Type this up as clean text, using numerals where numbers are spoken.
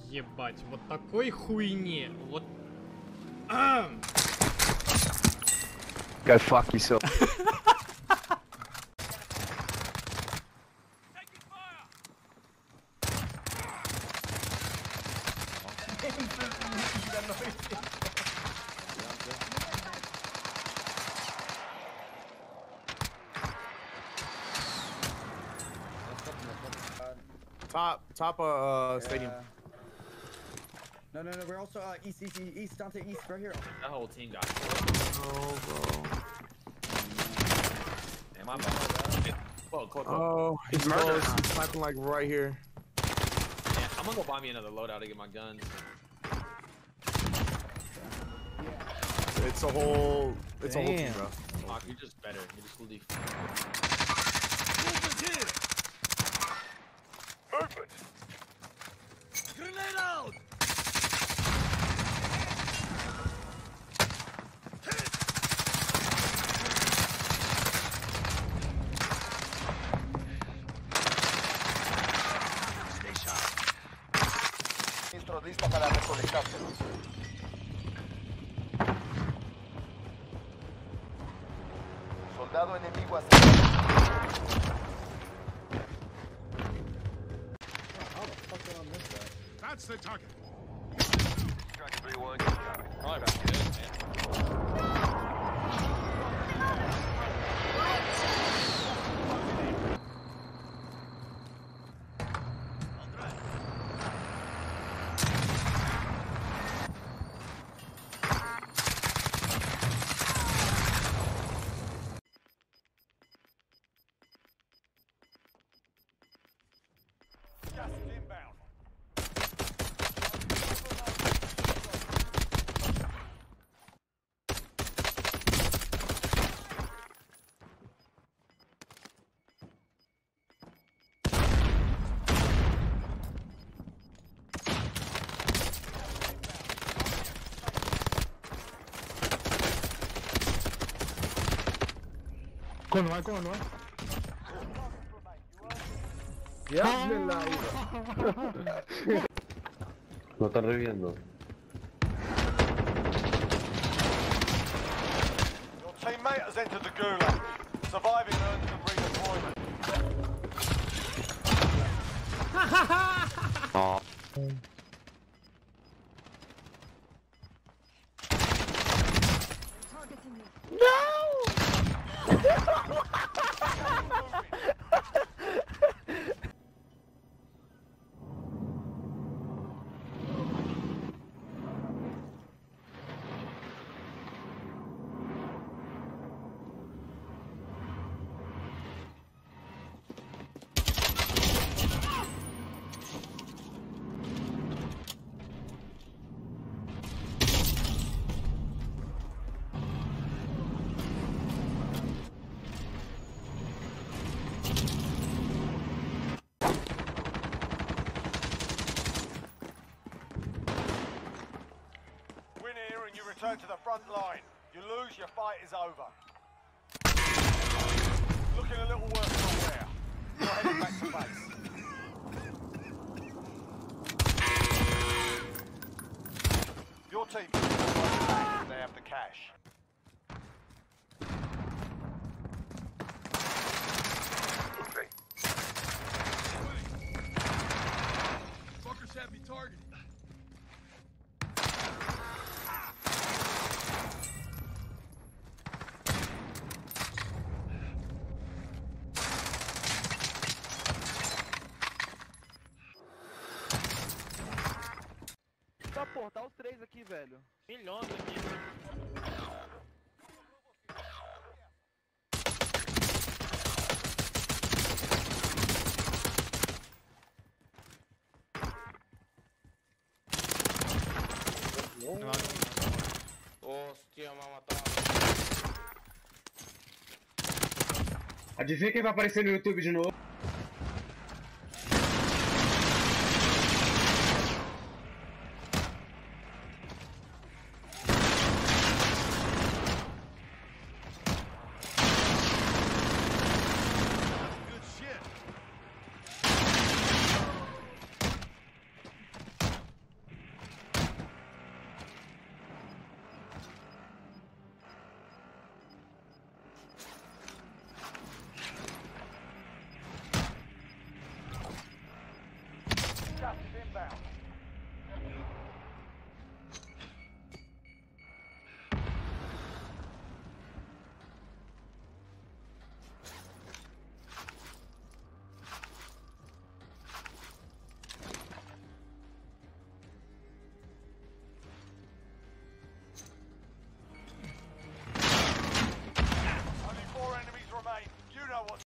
Ебать, вот такой хуйни, вот... Go fuck yourself. Top stadium. No, we're also east, Dante, east, right here. That whole team got Oh, bro. Damn, I'm bad. Close. Oh, he's murdered. He's sniping like right here. Yeah, I'm gonna go buy me another loadout to get my guns. It's a whole team, bro. Fuck, you're just better. You just leave. Movement. Grenade out. Lista para recolectárselos. Soldado enemigo That's the target. Track 3-1, good job. Probably about good, man. Gas is inbound. ¿Cuándo va? No están reviendo. Your teammate has entered the gulag. Surviving earns them redeployment. Oh. Win here and you return to the front line. You lose, your fight is over. Looking a little worse than wear. You're heading back to base. Your team can if they have the cash. Fuckers have me targeted. Tá, pô, tá os três aqui, velho. Milhões aqui. Hostia, mamá, tá. Adivinha quem vai aparecer no YouTube de novo? Gas is inbound.